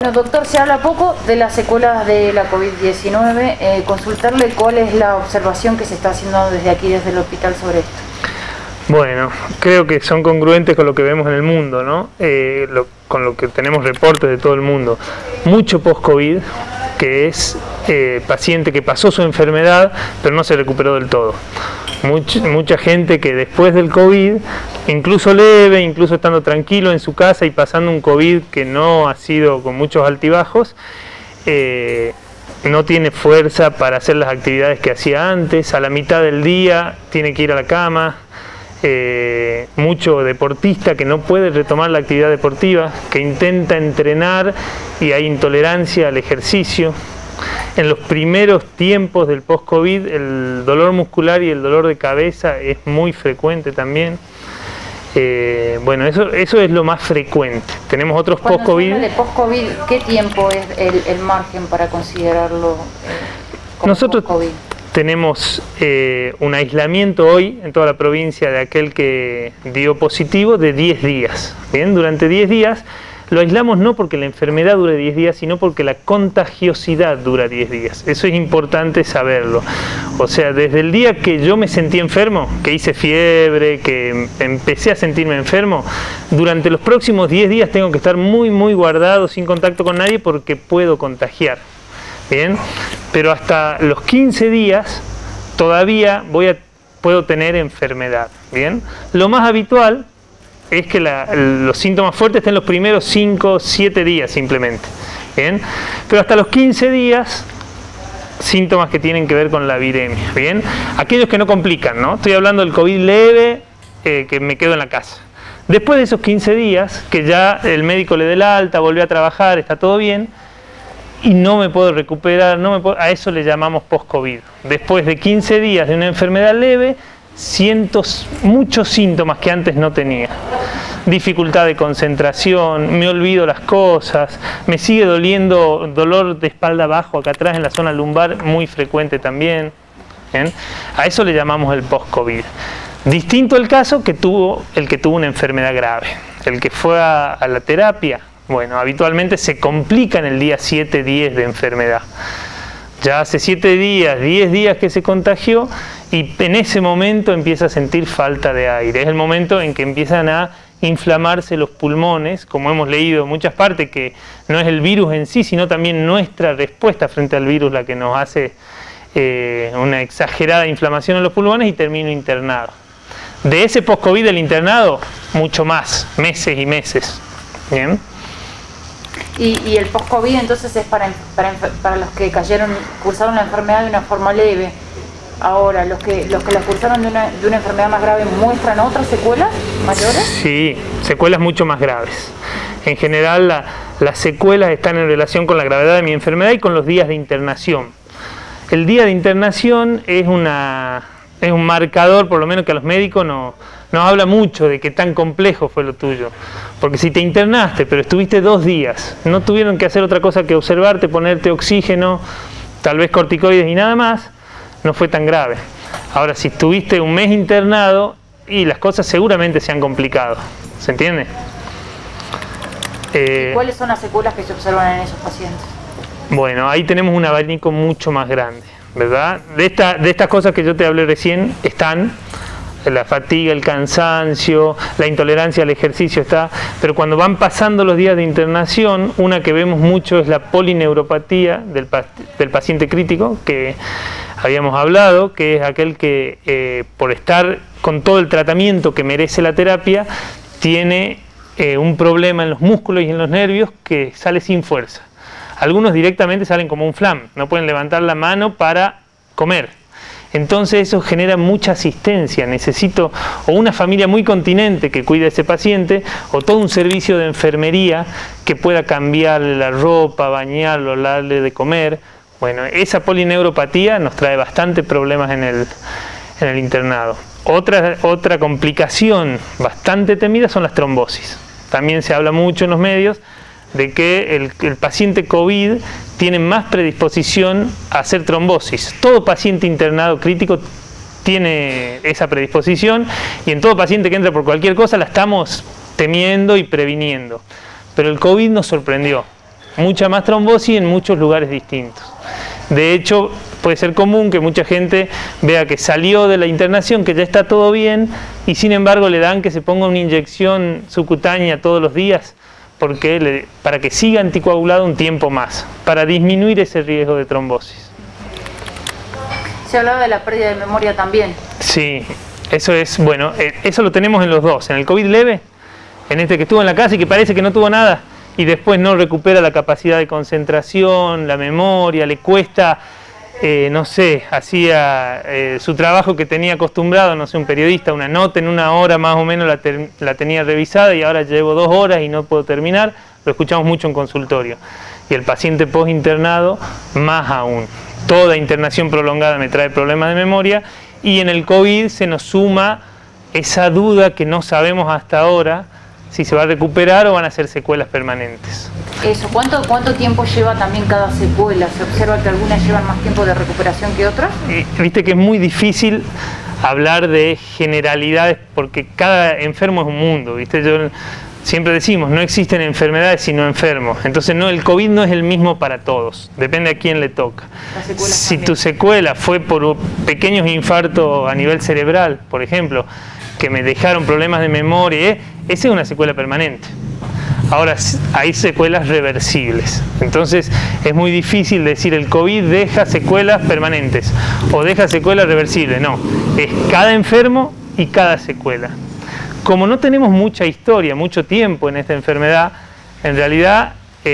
Bueno, doctor, se habla poco de las secuelas de la COVID-19. Consultarle cuál es la observación que se está haciendo desde aquí, desde el hospital, sobre esto. Bueno, creo que son congruentes con lo que vemos en el mundo, ¿no? Con lo que tenemos reportes de todo el mundo. Mucho post-COVID, que es paciente que pasó su enfermedad, pero no se recuperó del todo. Mucha gente que después del COVID, incluso leve, incluso estando tranquilo en su casa y pasando un COVID que no ha sido con muchos altibajos, no tiene fuerza para hacer las actividades que hacía antes. A la mitad del día tiene que ir a la cama. Mucho deportista que no puede retomar la actividad deportiva, que intenta entrenar y hay intolerancia al ejercicio. En los primeros tiempos del post-COVID el dolor muscular y el dolor de cabeza es muy frecuente también. Bueno, eso es lo más frecuente. Tenemos otros post-COVID. Cuando se habla de post-COVID, ¿qué tiempo es el margen para considerarlo como nosotros post-COVID? Tenemos un aislamiento hoy en toda la provincia de aquel que dio positivo de 10 días. Bien, durante 10 días lo aislamos no porque la enfermedad dure 10 días, sino porque la contagiosidad dura 10 días. Eso es importante saberlo. O sea, desde el día que yo me sentí enfermo, que hice fiebre, que empecé a sentirme enfermo, durante los próximos 10 días tengo que estar muy guardado, sin contacto con nadie, porque puedo contagiar. Bien, pero hasta los 15 días todavía puedo tener enfermedad. Bien, lo más habitual es que los síntomas fuertes estén los primeros 5, 7 días simplemente. Bien, pero hasta los 15 días, síntomas que tienen que ver con la viremia. Bien, aquellos que no complican, ¿no? Estoy hablando del COVID leve, que me quedo en la casa. Después de esos 15 días, que ya el médico le dé la alta, volvió a trabajar, está todo bien, y no me puedo recuperar, a eso le llamamos post-COVID. Después de 15 días de una enfermedad leve, muchos síntomas que antes no tenía. Dificultad de concentración, me olvido las cosas, me sigue doliendo, dolor de espalda abajo, acá atrás en la zona lumbar, muy frecuente también. ¿Bien? A eso le llamamos el post-COVID. Distinto el caso que tuvo el que tuvo una enfermedad grave, el que fue a la terapia. Bueno, habitualmente se complica en el día 7, 10 de enfermedad. Ya hace 7 días, 10 días que se contagió y en ese momento empieza a sentir falta de aire. Es el momento en que empiezan a inflamarse los pulmones, como hemos leído en muchas partes, que no es el virus en sí, sino también nuestra respuesta frente al virus la que nos hace una exagerada inflamación en los pulmones y termino internado. De ese post-COVID del internado, mucho más, meses y meses. ¿Bien? Y el post-COVID entonces es para los que cursaron la enfermedad de una forma leve. Ahora, los que la cursaron de una enfermedad más grave, ¿muestran otras secuelas mayores? Sí, secuelas mucho más graves. En general las secuelas están en relación con la gravedad de mi enfermedad y con los días de internación. El día de internación es un marcador, por lo menos que a los médicos nos habla mucho de qué tan complejo fue lo tuyo. Porque si te internaste, pero estuviste 2 días, no tuvieron que hacer otra cosa que observarte, ponerte oxígeno, tal vez corticoides y nada más, no fue tan grave. Ahora, si estuviste 1 mes internado, y las cosas seguramente se han complicado. ¿Se entiende? ¿Cuáles son las secuelas que se observan en esos pacientes? Bueno, ahí tenemos un abanico mucho más grande, ¿verdad? De estas cosas que yo te hablé recién están la fatiga, el cansancio, la intolerancia al ejercicio está, pero cuando van pasando los días de internación, una que vemos mucho es la polineuropatía del paciente crítico, que habíamos hablado, que es aquel que por estar con todo el tratamiento que merece la terapia, tiene un problema en los músculos y en los nervios que sale sin fuerza. Algunos directamente salen como un flam, no pueden levantar la mano para comer. Entonces eso genera mucha asistencia. Necesito o una familia muy continente que cuide a ese paciente o todo un servicio de enfermería que pueda cambiarle la ropa, bañarlo, darle de comer. Bueno, esa polineuropatía nos trae bastantes problemas en el internado. Otra complicación bastante temida son las trombosis. También se habla mucho en los medios de que el paciente COVID tiene más predisposición a hacer trombosis. Todo paciente internado crítico tiene esa predisposición y en todo paciente que entra por cualquier cosa la estamos temiendo y previniendo. Pero el COVID nos sorprendió. mucha más trombosis en muchos lugares distintos. De hecho, puede ser común que mucha gente vea que salió de la internación, que ya está todo bien, y sin embargo le dan que se ponga una inyección subcutánea todos los días para que siga anticoagulado un tiempo más, para disminuir ese riesgo de trombosis. Se hablaba de la pérdida de memoria también. Sí, eso es, bueno, eso lo tenemos en los dos, en el COVID leve, en este que estuvo en la casa y que parece que no tuvo nada, y después no recupera la capacidad de concentración, la memoria, le cuesta, no sé, hacía su trabajo que tenía acostumbrado, no sé, un periodista, una nota en 1 hora más o menos la tenía revisada y ahora llevo 2 horas y no puedo terminar, lo escuchamos mucho en consultorio. Y el paciente post-internado, más aún. Toda internación prolongada me trae problemas de memoria y en el COVID se nos suma esa duda que no sabemos hasta ahora si se va a recuperar o van a ser secuelas permanentes. Eso, ¿cuánto tiempo lleva también cada secuela? ¿Se observa que algunas llevan más tiempo de recuperación que otras? Viste que es muy difícil hablar de generalidades porque cada enfermo es un mundo, ¿viste? Siempre decimos, no existen enfermedades sino enfermos. Entonces el COVID no es el mismo para todos, depende a quién le toca. Si tu secuela fue por pequeños infartos a nivel cerebral, por ejemplo, que me dejaron problemas de memoria, esa es una secuela permanente. Ahora, hay secuelas reversibles. Entonces, es muy difícil decir el COVID deja secuelas permanentes o deja secuelas reversibles. No, es cada enfermo y cada secuela. Como no tenemos mucha historia, mucho tiempo en esta enfermedad, en realidad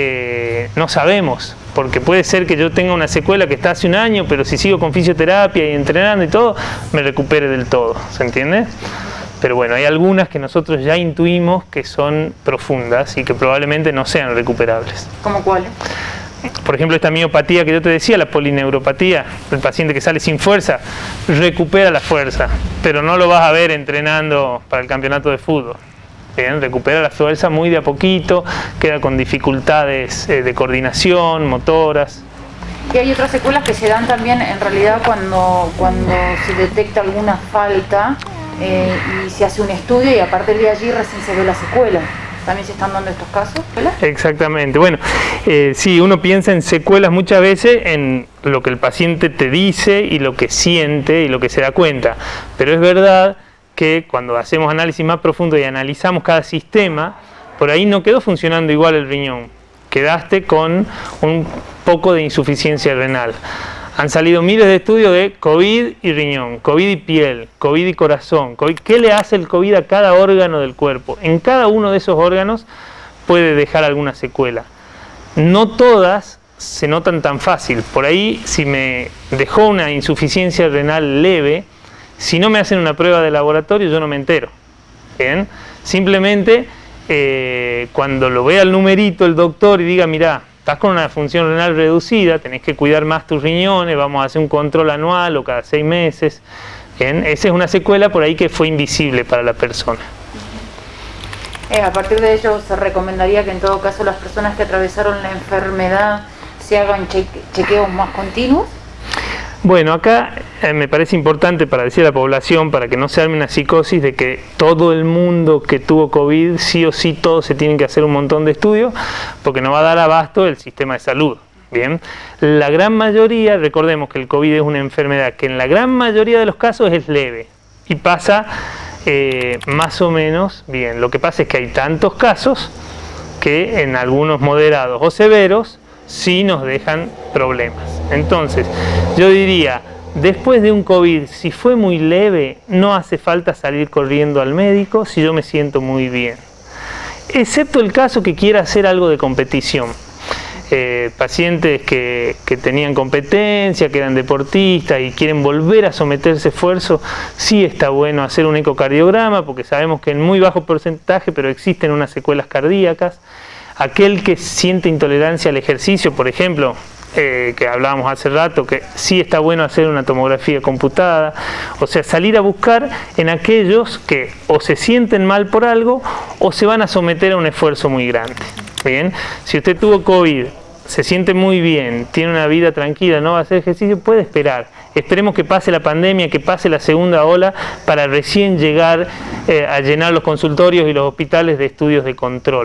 no sabemos, porque puede ser que yo tenga una secuela que está hace 1 año, pero si sigo con fisioterapia y entrenando y todo, me recupere del todo, ¿se entiende? Pero bueno, hay algunas que nosotros ya intuimos que son profundas y que probablemente no sean recuperables. ¿Cómo cuáles? Por ejemplo, esta miopatía que yo te decía, la polineuropatía, el paciente que sale sin fuerza, recupera la fuerza, pero no lo vas a ver entrenando para el campeonato de fútbol. Bien, recupera la fuerza muy de a poquito, queda con dificultades de coordinación, motoras. Y hay otras secuelas que se dan también en realidad cuando se detecta alguna falta y se hace un estudio y a partir de allí recién se ve la secuela. ¿También se están dando estos casos? ¿Verdad? Exactamente. Bueno, sí, uno piensa en secuelas muchas veces en lo que el paciente te dice y lo que siente y lo que se da cuenta. Pero es verdad que cuando hacemos análisis más profundo y analizamos cada sistema, por ahí no quedó funcionando igual el riñón. Quedaste con un poco de insuficiencia renal. Han salido miles de estudios de COVID y riñón, COVID y piel, COVID y corazón, COVID. ¿Qué le hace el COVID a cada órgano del cuerpo? En cada uno de esos órganos puede dejar alguna secuela. No todas se notan tan fácil. Por ahí, si me dejó una insuficiencia renal leve, si no me hacen una prueba de laboratorio, yo no me entero. ¿Bien? Simplemente, cuando lo vea el numerito el doctor y diga, mirá, estás con una función renal reducida, tenés que cuidar más tus riñones, vamos a hacer un control anual o cada 6 meses. ¿Bien? Esa es una secuela por ahí que fue invisible para la persona. A partir de ello se recomendaría que en todo caso las personas que atravesaron la enfermedad se hagan chequeos más continuos. Bueno, acá me parece importante para decir a la población, para que no se arme una psicosis de que todo el mundo que tuvo COVID, sí o sí todos se tienen que hacer un montón de estudios, porque no va a dar abasto el sistema de salud. Bien, la gran mayoría, recordemos que el COVID es una enfermedad que en la gran mayoría de los casos es leve y pasa más o menos bien. Lo que pasa es que hay tantos casos que en algunos moderados o severos sí nos dejan problemas. Entonces, yo diría, después de un COVID, si fue muy leve, no hace falta salir corriendo al médico si yo me siento muy bien. Excepto el caso que quiera hacer algo de competición. Pacientes que tenían competencia, que eran deportistas y quieren volver a someterse a esfuerzo, sí está bueno hacer un ecocardiograma, porque sabemos que en muy bajo porcentaje, pero existen unas secuelas cardíacas. Aquel que siente intolerancia al ejercicio, por ejemplo, que hablábamos hace rato, que sí está bueno hacer una tomografía computada, o sea, salir a buscar en aquellos que o se sienten mal por algo o se van a someter a un esfuerzo muy grande. Bien, si usted tuvo COVID, se siente muy bien, tiene una vida tranquila, no va a hacer ejercicio, puede esperar. Esperemos que pase la pandemia, que pase la segunda ola para recién llegar a llenar los consultorios y los hospitales de estudios de control.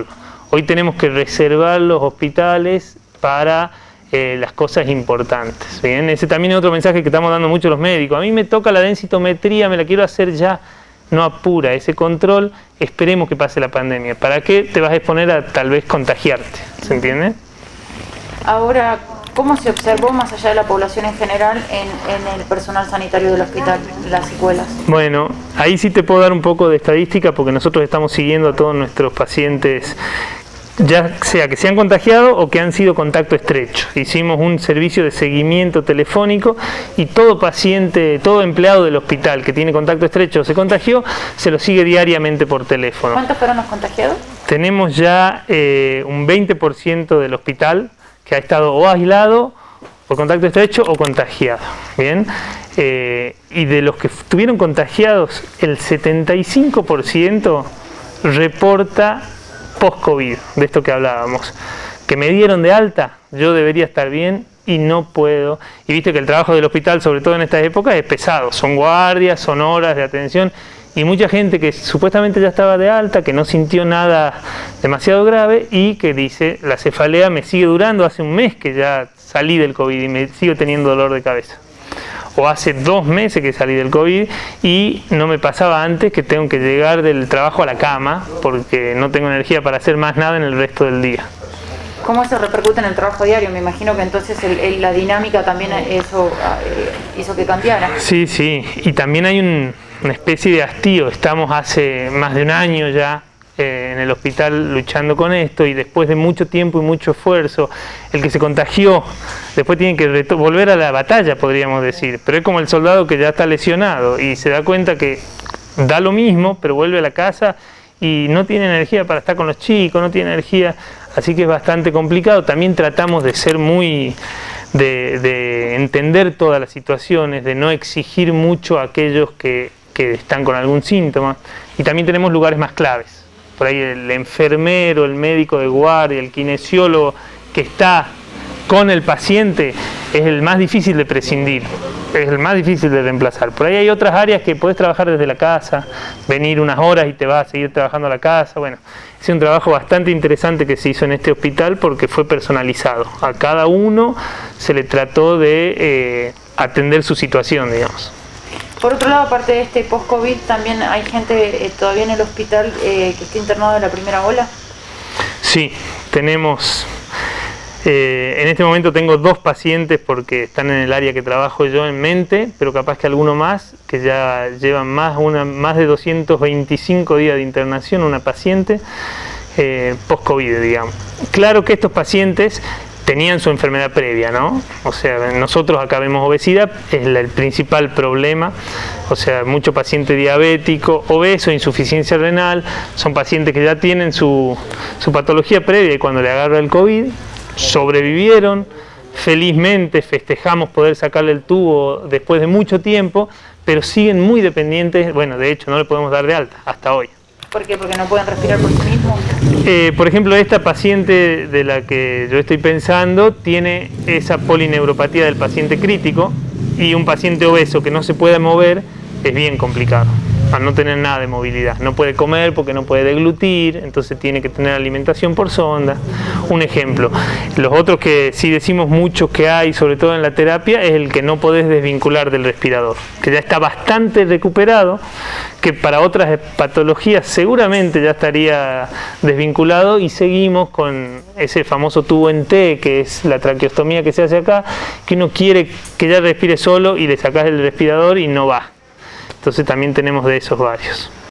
Hoy tenemos que reservar los hospitales para las cosas importantes. Bien, ese también es otro mensaje que estamos dando mucho los médicos. A mí me toca la densitometría, me la quiero hacer ya. No apura ese control, esperemos que pase la pandemia. ¿Para qué te vas a exponer a tal vez contagiarte? ¿Se entiende? Ahora, ¿cómo se observó más allá de la población en general en el personal sanitario del hospital, las secuelas? Bueno, ahí sí te puedo dar un poco de estadística porque nosotros estamos siguiendo a todos nuestros pacientes, ya sea que se han contagiado o que han sido contacto estrecho. Hicimos un servicio de seguimiento telefónico y todo paciente, todo empleado del hospital que tiene contacto estrecho o se contagió, se lo sigue diariamente por teléfono. ¿Cuántos fueron los contagiados? Tenemos ya un 20% del hospital que ha estado o aislado por contacto estrecho o contagiado. Bien, y de los que estuvieron contagiados, el 75% reporta post-COVID, de esto que hablábamos, que me dieron de alta, yo debería estar bien y no puedo. Y viste que el trabajo del hospital, sobre todo en estas épocas, es pesado, son guardias, son horas de atención, y mucha gente que supuestamente ya estaba de alta, que no sintió nada demasiado grave y que dice, la cefalea me sigue durando, hace un mes que ya salí del COVID y me sigo teniendo dolor de cabeza. O hace 2 meses que salí del COVID y no me pasaba antes que tengo que llegar del trabajo a la cama porque no tengo energía para hacer más nada en el resto del día. ¿Cómo eso repercute en el trabajo diario? Me imagino que entonces la dinámica también eso hizo que cambiara. Sí, sí, y también hay una especie de hastío. Estamos hace más de un año ya en el hospital luchando con esto y después de mucho tiempo y mucho esfuerzo, el que se contagió después tiene que volver a la batalla, podríamos decir, pero es como el soldado que ya está lesionado y se da cuenta que da lo mismo, pero vuelve a la casa y no tiene energía para estar con los chicos, no tiene energía, así que es bastante complicado. También tratamos de ser de entender todas las situaciones, de no exigir mucho a aquellos que están con algún síntoma, y también tenemos lugares más claves. Por ahí el enfermero, el médico de guardia, el kinesiólogo que está con el paciente es el más difícil de prescindir, es el más difícil de reemplazar. Por ahí hay otras áreas que puedes trabajar desde la casa, venir unas horas y te vas a seguir trabajando a la casa. Bueno, es un trabajo bastante interesante que se hizo en este hospital porque fue personalizado. A cada uno se le trató de atender su situación, digamos. Por otro lado, aparte de este post-COVID, también hay gente todavía en el hospital que está internado en la primera ola. Sí, tenemos, en este momento tengo 2 pacientes porque están en el área que trabajo yo en mente, pero capaz que alguno más, que ya llevan más de 225 días de internación, una paciente post-COVID, digamos. Claro que estos pacientes tenían su enfermedad previa, ¿no? O sea, nosotros acá vemos obesidad, es el principal problema, o sea, mucho paciente diabético, obeso, insuficiencia renal, son pacientes que ya tienen su patología previa y cuando le agarra el COVID, sobrevivieron, felizmente festejamos poder sacarle el tubo después de mucho tiempo, pero siguen muy dependientes, bueno, de hecho no le podemos dar de alta hasta hoy. ¿Por qué? ¿Porque no pueden respirar por sí mismos? Por ejemplo, esta paciente de la que yo estoy pensando tiene esa polineuropatía del paciente crítico y un paciente obeso que no se puede mover es bien complicado, al no tener nada de movilidad. No puede comer porque no puede deglutir, entonces tiene que tener alimentación por sonda. Un ejemplo. Los otros que sí decimos mucho que hay, sobre todo en la terapia, es el que no podés desvincular del respirador, que ya está bastante recuperado, que para otras patologías seguramente ya estaría desvinculado y seguimos con ese famoso tubo en T, que es la traqueostomía que se hace acá, que uno quiere que ya respire solo y le sacás el respirador y no va. Entonces también tenemos de esos varios.